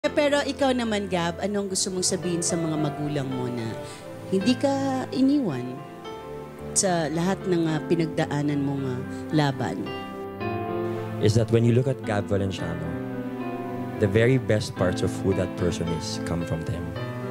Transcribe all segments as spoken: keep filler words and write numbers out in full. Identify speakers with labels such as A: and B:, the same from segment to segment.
A: Pero ikaw naman, Gab, anong gusto mong sabihin sa mga magulang mo na hindi ka iniwan sa lahat ng uh, pinagdaanan mong uh, laban?
B: Is that when you look at Gab Valenciano, the very best parts of who that person is come from them.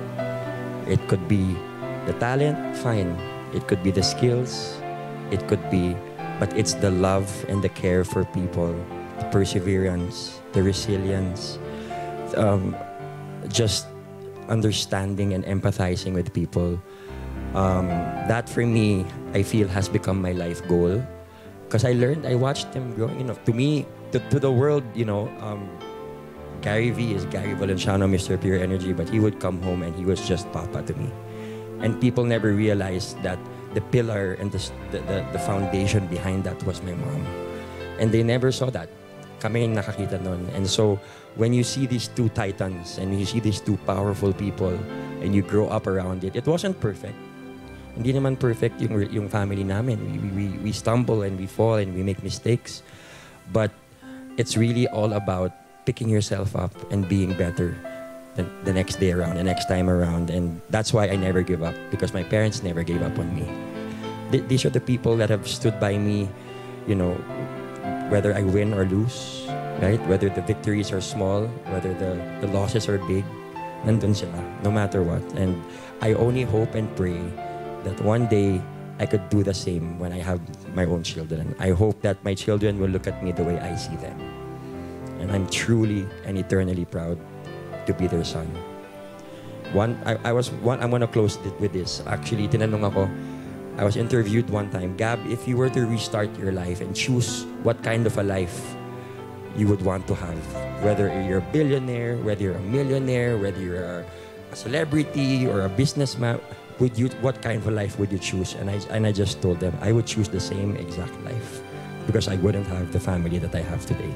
B: It could be the talent, fine. It could be the skills. It could be, but it's the love and the care for people, the perseverance, the resilience, um, just understanding and empathizing with people. Um, that for me, I feel has become my life goal. Because I learned, I watched them growing. You know, to me, to, to the world, you know, um, Gary V is Gary Valenciano, Mister Pure Energy, but he would come home and he was just Papa to me. And people never realized that the pillar and the, the, the foundation behind that was my mom. And they never saw that. Kami yung nakakita nun. And so, when you see these two titans and you see these two powerful people and you grow up around it, it wasn't perfect. Hindi naman perfect yung, yung family namin. We, we, we stumble and we fall and we make mistakes. But it's really all about picking yourself up and being better the, the next day around, the next time around. And that's why I never give up, because my parents never gave up on me. Th these are the people that have stood by me, you know, whether I win or lose, right? Whether the victories are small, whether the, the losses are big, nandun sila, no matter what. And I only hope and pray that one day I could do the same when I have my own children. I hope that my children will look at me the way I see them. And I'm truly and eternally proud to be their son. One, I, I was one. I'm gonna close it with this. Actually, tinanong ako. I was interviewed one time. Gab, if you were to restart your life and choose what kind of a life you would want to have, whether you're a billionaire, whether you're a millionaire, whether you're a celebrity or a businessman, would you? What kind of a life would you choose? And I and I just told them I would choose the same exact life, because I wouldn't have the family that I have today.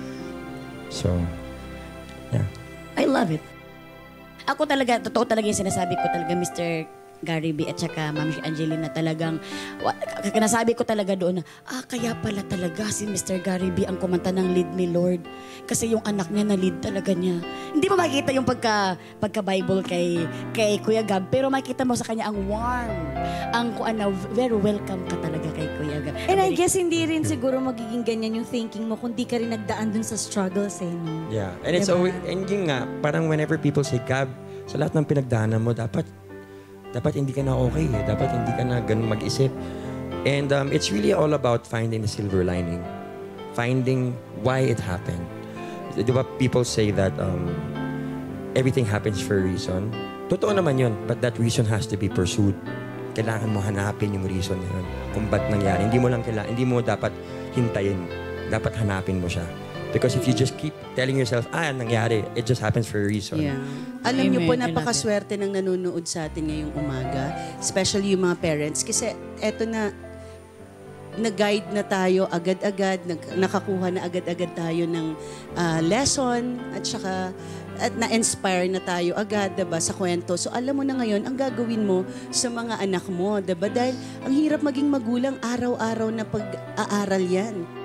B: So, yeah.
C: I love it. Ako talaga, totoo talaga yung sinasabi ko talaga, Mister Gary B at saka Ma'am Angelina, talagang, kanasabi ko talaga doon na, ah, kaya pala talaga si Mister Gary B ang kumanta ng Lead Me Lord. Kasi yung anak niya na-lead talaga niya. Hindi mo makikita yung pagka, pagka-Bible kay, kay Kuya Gab, pero makikita mo sa kanya ang warm, ang ano, very welcome ka talaga kay Kuya Gab.
D: And I guess hindi rin siguro magiging ganyan yung thinking mo kung di ka rin nagdaan dun sa struggles eh. No?
B: Yeah, and it's
D: diba?
B: always, and yun nga, parang whenever people say, Gab, sa lahat ng pinagdaanan mo, dapat dapat hindi ka na okay eh. Dapat hindi ka na ganun mag-isip. And um, it's really all about finding the silver lining. Finding why it happened. Di ba people say that um, everything happens for a reason? Totoo naman yun, but that reason has to be pursued. Kailangan mo hanapin yung reason na yun. Kung ba't nangyari. Hindi mo lang kailangan, hindi mo dapat hintayin. Dapat hanapin mo siya. Because if you just keep telling yourself, ah, nangyari, it just happens for a reason.
A: Yeah. Alam niyo po, napakaswerte ng nanonood sa atin ngayong umaga, especially yung mga parents. Kasi eto na, nag-guide na tayo agad-agad, nakakuha na agad-agad tayo ng uh, lesson, at saka at na-inspire na tayo agad, diba, sa kwento. So alam mo na ngayon, ang gagawin mo sa mga anak mo, diba? Dahil ang hirap maging magulang, araw-araw na pag-aaral yan.